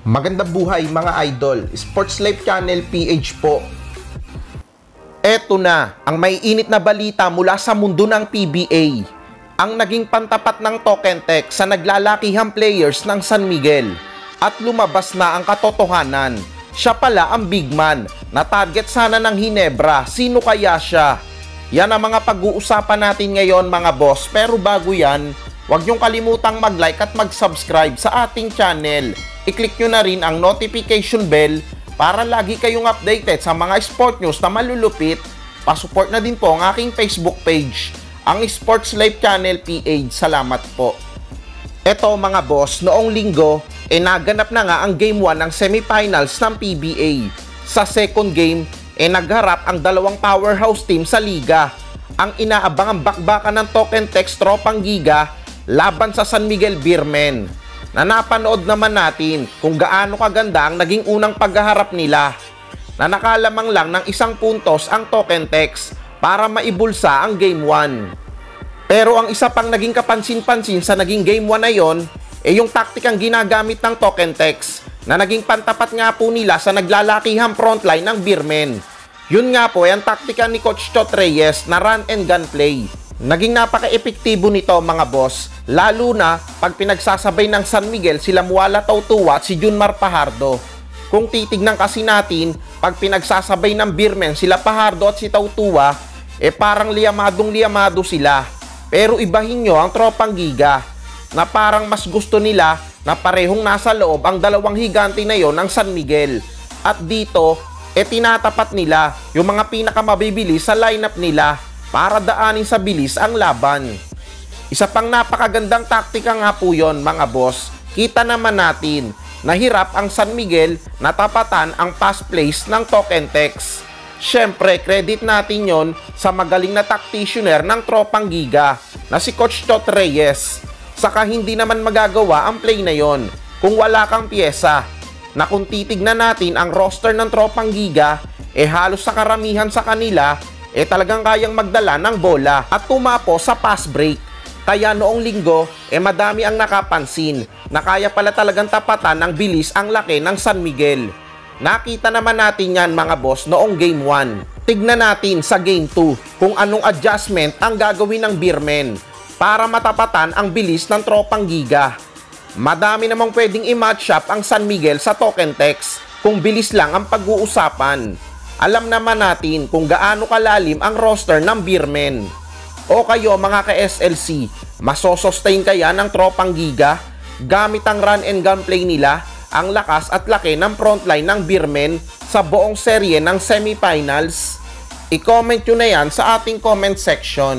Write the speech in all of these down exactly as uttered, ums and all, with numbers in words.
Magandang buhay mga idol, Sports Life Channel P H po. Eto na, ang may init na balita mula sa mundo ng P B A. Ang naging pantapat ng token tech sa naglalakihang players ng San Miguel. At lumabas na ang katotohanan. Siya pala ang big man na target sana ng Ginebra. Sino kaya siya? Yan ang mga pag-uusapan natin ngayon mga boss. Pero bago yan, huwag niyong kalimutang mag-like at mag-subscribe sa ating channel. I-click nyo na rin ang notification bell para lagi kayong updated sa mga sport news na malulupit. Pasupport na din po ang aking Facebook page, ang Sports Life Channel P H. Salamat po. Eto mga boss, noong linggo, eh naganap na nga ang Game one ng semifinals ng P B A. Sa second game, eh nagharap ang dalawang powerhouse team sa liga. Ang inaabangang bakbakan ng Token Tech Tropang Giga laban sa San Miguel Beermen, na napanood naman natin kung gaano kaganda ang naging unang paghaharap nila, na nakalamang lang ng isang puntos ang Token Tech para maibulsa ang Game one. Pero ang isa pang naging kapansin-pansin sa naging Game one na yon, ay yung taktikang ginagamit ng Token Tech na naging pantapat nga po nila sa naglalakihang frontline ng Beermen. Yun nga po ay ang taktika ni Coach Chot Reyes na run and gun play. Naging napaka-epektibo nito mga boss, lalo na pag pinagsasabay ng San Miguel sila Muala Tautua at si Junmar Pajardo. Kung titignan kasi natin, pag pinagsasabay ng Beermen sila Pajardo at si Tautua, eh parang liyamadong liyamado sila. Pero ibahin nyo ang Tropang Giga, na parang mas gusto nila na parehong nasa loob ang dalawang higante na yon ng San Miguel. At dito, eh tinatapat nila yung mga pinakamabibilis sa lineup nila para daanin sa bilis ang laban. Isa pang napakagandang taktika nga po yun mga boss. Kita naman natin, nahirap ang San Miguel na tapatan ang pass plays ng Token Tech. Siyempre, credit natin yon sa magaling na tacticianer ng Tropang Giga na si Coach Chot Reyes. Saka hindi naman magagawa ang play na yon kung wala kang pyesa. Na kung titignan natin ang roster ng Tropang Giga, eh halos sa karamihan sa kanila eh talagang kayang magdala ng bola at tumapo sa pass break. Kaya noong linggo, eh madami ang nakapansin na kaya pala talagang tapatan ng bilis ang laki ng San Miguel. Nakita naman natin yan mga boss noong Game one. Tignan natin sa Game two kung anong adjustment ang gagawin ng Beermen para matapatan ang bilis ng Tropang Giga. Madami namang pwedeng i-match up ang San Miguel sa Token Tech kung bilis lang ang pag-uusapan. Alam naman natin kung gaano kalalim ang roster ng Beermen. O kayo mga ka-S L C, masosustain kaya ng Tropang Giga gamit ang run and gun play nila ang lakas at laki ng frontline ng Beermen sa buong serye ng semifinals? I-comment nyo na yan sa ating comment section.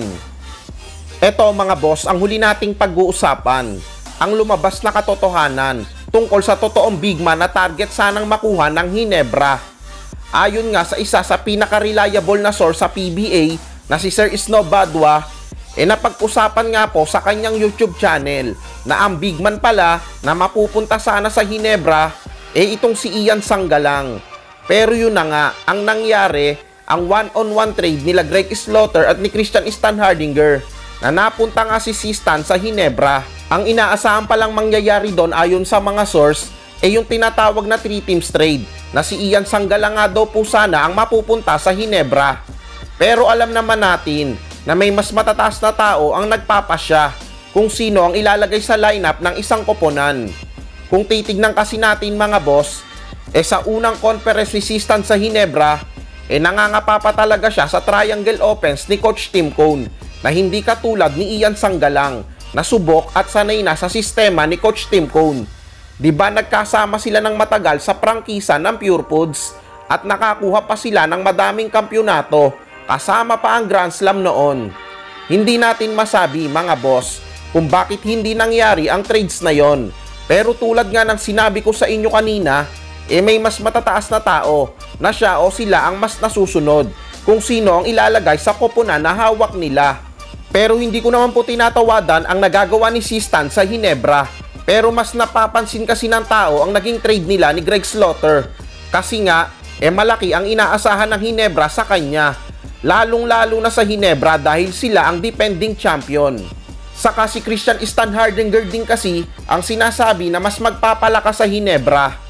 Eto mga boss, ang huli nating pag-uusapan, ang lumabas na katotohanan tungkol sa totoong big man na target sanang makuha ng Ginebra. Ayon nga sa isa sa pinaka-reliable na source sa P B A na si Sir Snow Badwa, eh napag-usapan nga po sa kanyang YouTube channel na ang big man pala na mapupunta sana sa Ginebra eh itong si Ian Sanggalang. Pero yun na nga, ang nangyari, ang one-on-one trade nila Greg Slaughter at ni Christian Stan Hardinger na napunta nga si Stan sa Ginebra. Ang inaasahan palang mangyayari doon ayon sa mga source eh yung tinatawag na three teams trade na si Ian Sanggalang nga daw po sana ang mapupunta sa Ginebra. Pero alam naman natin na may mas matataas na tao ang nagpapasya kung sino ang ilalagay sa lineup ng isang koponan. Kung titignan kasi natin mga boss, eh sa unang conference ni Stan sa Ginebra, eh nangangapa pa talaga siya sa triangle offense ni Coach Tim Cone na hindi katulad ni Ian Sanggalang na subok at sanay na sa sistema ni Coach Tim Cone. Diba nagkasama sila ng matagal sa prangkisa ng Pure Foods at nakakuha pa sila ng madaming kampyonato kasama pa ang Grand Slam noon. Hindi natin masabi mga boss kung bakit hindi nangyari ang trades na yon. Pero tulad nga ng sinabi ko sa inyo kanina, eh may mas matataas na tao na siya o sila ang mas nasusunod kung sino ang ilalagay sa koponan na hawak nila. Pero hindi ko naman po tinatawadan ang nagagawa ni Stan sa Ginebra. Pero mas napapansin kasi ng tao ang naging trade nila ni Greg Slaughter. Kasi nga, eh malaki ang inaasahan ng Ginebra sa kanya. Lalong-lalo na sa Ginebra dahil sila ang defending champion. Saka si Christian Stan Hardinger din kasi ang sinasabi na mas magpapalakas sa Ginebra.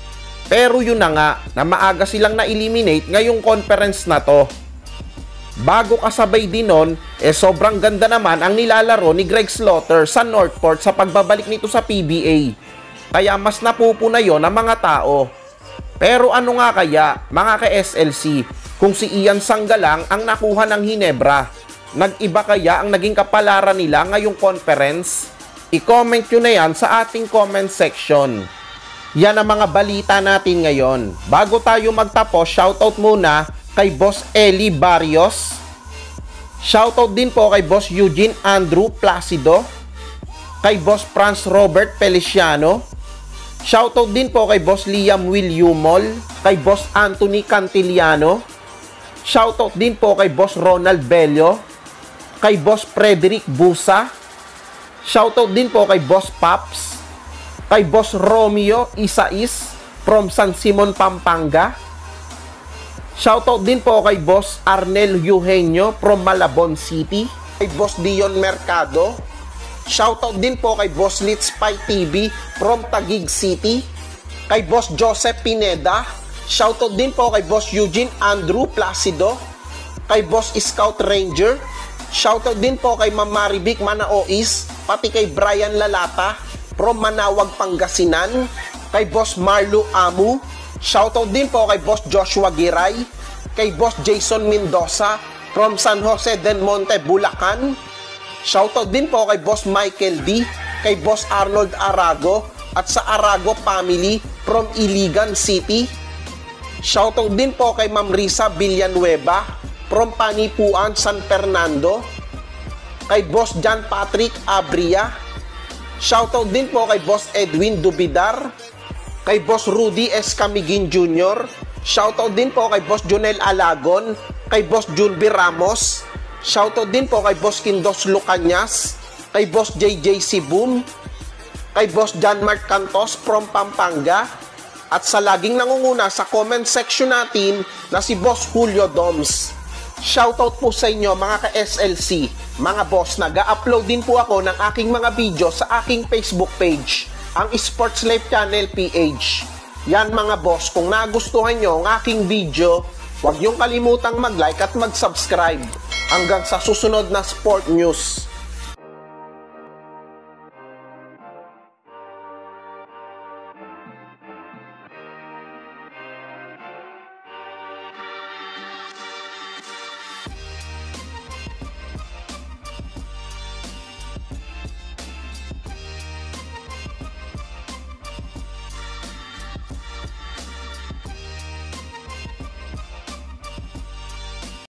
Pero yun na nga, na maaga silang na-eliminate ngayong conference na to. Bago kasabay din nun, eh sobrang ganda naman ang nilalaro ni Greg Slaughter sa Northport sa pagbabalik nito sa P B A. Kaya mas napupuna yon ng mga tao. Pero ano nga kaya, mga ka-S L C, kung si Ian Sanggalang ang nakuha ng Hinebra? Nag-iba kaya ang naging kapalaran nila ngayong conference? I-comment nyo na yan sa ating comment section. Yan ang mga balita natin ngayon. Bago tayo magtapos, shoutout muna kay Boss Eli Barrios. Shoutout din po kay Boss Eugene Andrew Placido. Kay Boss Franz Robert Feliciano. Shoutout din po kay Boss Liam Williumol. Kay Boss Anthony Cantiliano. Shoutout din po kay Boss Ronald Bello. Kay Boss Frederick Busa. Shoutout din po kay Boss Paps. Kay Boss Romeo Isais from San Simon, Pampanga. Shoutout din po kay Boss Arnel Eugenio from Malabon City. Kay Boss Dion Mercado. Shoutout din po kay Boss Litz Pai T V from Taguig City. Kay Boss Joseph Pineda. Shoutout din po kay Boss Eugene Andrew Placido. Kay Boss Scout Ranger. Shoutout din po kay Ma'am Maribik Manaois, pati kay Brian Lalata from Manawag, Pangasinan. Kay Boss Marlo Amu. Shoutout din po kay Boss Joshua Giray. Kay Boss Jason Mendoza from San Jose del Monte, Bulacan. Shoutout din po kay Boss Michael D. Kay Boss Arnold Arago at sa Arago family from Iligan City. Shoutout din po kay Ma'am Risa Villanueva from Panipuan, San Fernando. Kay Boss John Patrick Abria. Shoutout din po kay Boss Edwin Dubidar. Kay Boss Rudy Escamiguin Junior Shoutout din po kay Boss Jonel Alagon. Kay Boss Junby Ramos. Shoutout din po kay Boss Kindos Lucanyas. Kay Boss J J Sibum. Kay Boss John Mark Cantos from Pampanga. At sa laging nangunguna sa comment section natin na si Boss Julio Doms. Shoutout po sa inyo mga ka-S L C. Mga boss, nag-upload din po ako ng aking mga video sa aking Facebook page, ang Sports Life Channel P H. Yan mga boss, kung nagustuhan nyo ang aking video, huwag niyong kalimutang mag-like at mag-subscribe. Hanggang sa susunod na sport news.